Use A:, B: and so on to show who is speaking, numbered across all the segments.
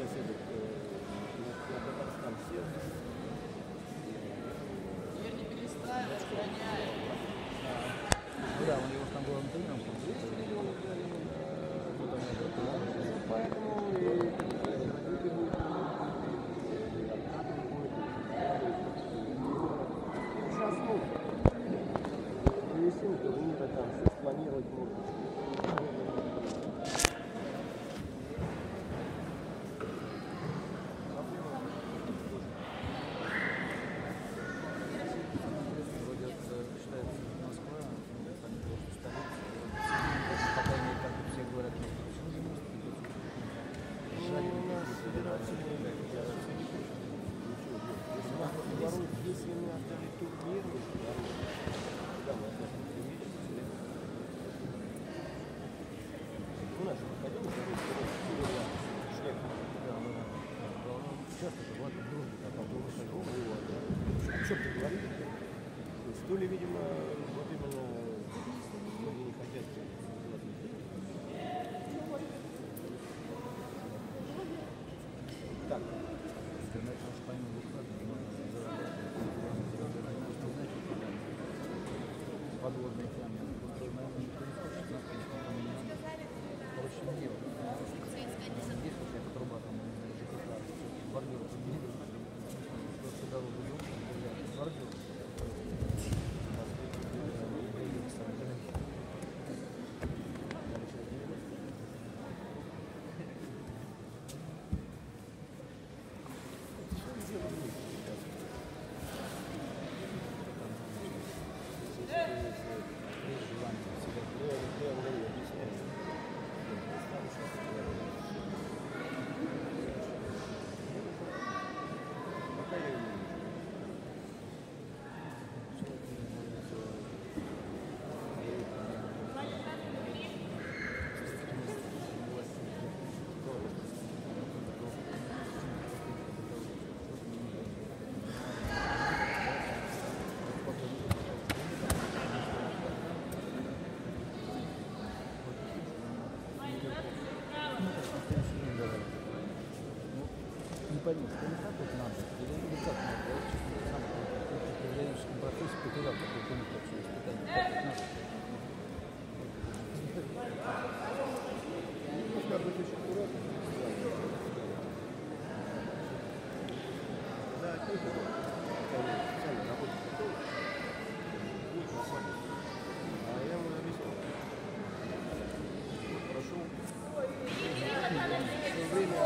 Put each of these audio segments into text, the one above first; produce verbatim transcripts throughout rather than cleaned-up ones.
A: сейчас этот, на Татарстан съезд.
B: Теперь не переставишь, гоняй.
C: Да, он его там было тренером.
A: Поэтому и сейчас, ну, привести, то они так там все спланировать могут. Если мы отдали турнир, куда мы отдали турнир? У нас же проходил шлем.
C: Часто бывает в дружбе, а потом выходил.
A: О чем ты говоришь? То ли, видимо, вот именно они не хотят. Так.
C: Подводные камни. Короче, не дело. Здесь вот эта труба там ЖКХ, бордюр, просто дорогу идем, бордюр. Не пойми, что не так вот надо, или как надо, я честно, сам в педагогическом процессе потерял такой пункт вообще испытания, как это надо.
A: Нужно быть очень аккуратным. Да, только сами работать готовы. Будет нормально. А я вам объясню. Хорошо. Все время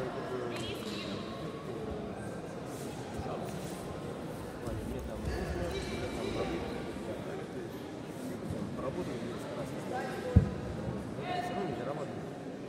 A: мне там нужно, мне там болит, поработали несколько раз, все равно не зарабатываю.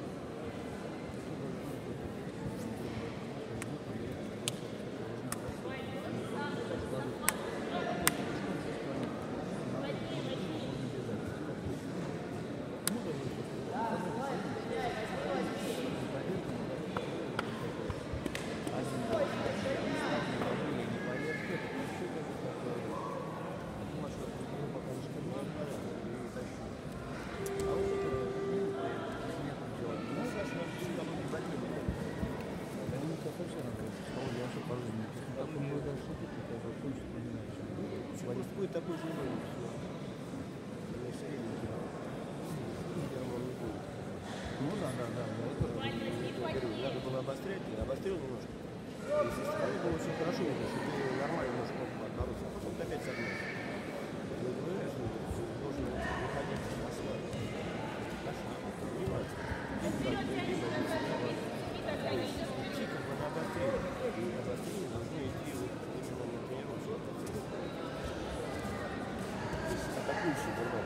A: Просто будет такой же уровень.
C: Ну да, да, да.
A: Надо было обострять, я обострил немножко. И со стороны было очень хорошо, что ты нормально можешь отбороться, а потом ты опять согнешь. Но ты понимаешь, что должен выходить на слабо. Понимаешь? Идти как бы на обострение. И обострение должно идти именно на тренировку. То есть атакующий борьба.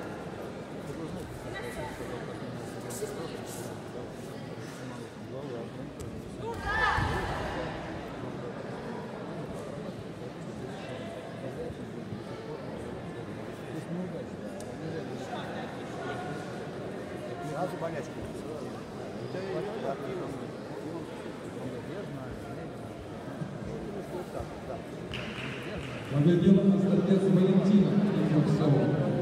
A: Сразу болячку. Это активно.
D: Победила Константин Валентина.